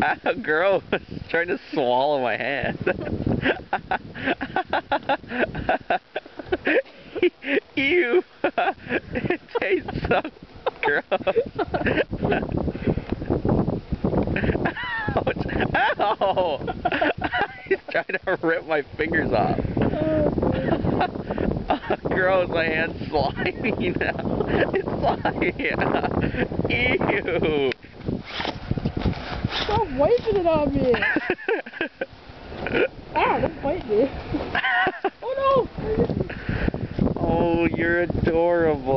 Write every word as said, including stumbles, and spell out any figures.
Gross. Trying to swallow my hand. Ew. It tastes so gross. Ouch. Ow. He's trying to rip my fingers off. Oh, gross, my hand's slimy now. It's slimy. Ew. Stop wiping it on me. Ah, don't bite me. Oh no. Oh, you're adorable.